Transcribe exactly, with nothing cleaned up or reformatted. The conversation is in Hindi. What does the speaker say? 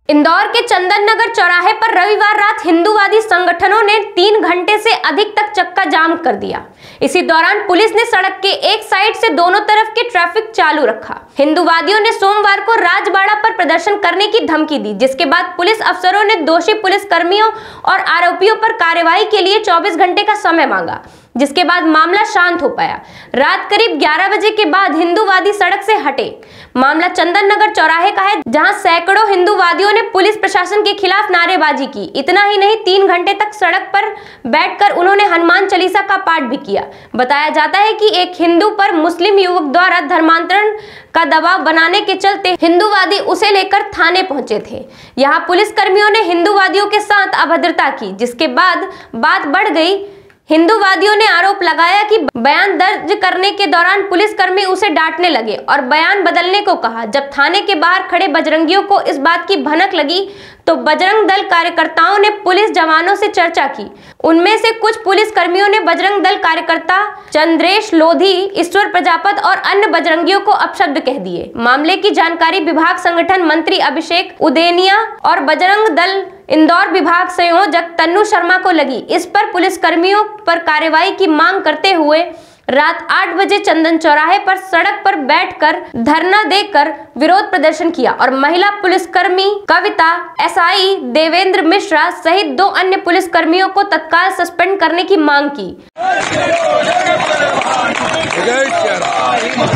इंदौर के चंदन नगर चौराहे पर रविवार रात हिंदूवादी संगठनों ने तीन घंटे से अधिक तक चक्का जाम कर दिया। इसी दौरान पुलिस ने सड़क के एक साइड से दोनों तरफ के ट्रैफिक चालू रखा। हिंदूवादियों ने सोमवार को राजबाड़ा पर प्रदर्शन करने की धमकी दी, जिसके बाद पुलिस अफसरों ने दोषी पुलिस कर्मियों और आरोपियों पर कार्रवाई के लिए चौबीस घंटे का समय मांगा, जिसके बाद मामला शांत हो पाया। रात करीब ग्यारह बजे के बाद हिंदूवादी सड़क से हटे। मामला चंदन नगर चौराहे का है, जहां सैकड़ों हिंदूवादियों ने पुलिस प्रशासन के खिलाफ नारेबाजी की। इतना ही नहीं, तीन घंटे तक सड़क पर बैठकर उन्होंने हनुमान चालीसा का पाठ भी किया। बताया जाता है कि एक हिंदू पर मुस्लिम युवक द्वारा धर्मांतरण का दबाव बनाने के चलते हिंदूवादी उसे लेकर थाने पहुंचे थे। यहां पुलिस कर्मियों ने हिंदूवादियों के साथ अभद्रता की, जिसके बाद बात बढ़ गई। हिंदूवादियों ने आरोप लगाया कि बयान दर्ज करने के दौरान पुलिसकर्मी उसे डांटने लगे और बयान बदलने को कहा। जब थाने के बाहर खड़े बजरंगियों को इस बात की भनक लगी तो बजरंग दल कार्यकर्ताओं ने पुलिस जवानों से चर्चा की। उनमें से कुछ पुलिस कर्मियों ने बजरंग दल कार्यकर्ता चंद्रेश लोधी, ईश्वर प्रजापत और अन्य बजरंगियों को अपशब्द कह दिए। मामले की जानकारी विभाग संगठन मंत्री अभिषेक उदेनिया और बजरंग दल इंदौर विभाग संयोजक तन्नू शर्मा को लगी। इस पर पुलिस कर्मियों पर कार्रवाई की मांग करते हुए रात आठ बजे चंदन चौराहे पर सड़क पर बैठकर धरना देकर विरोध प्रदर्शन किया और महिला पुलिसकर्मी कविता, एसआई देवेंद्र मिश्रा सहित दो अन्य पुलिसकर्मियों को तत्काल सस्पेंड करने की मांग की।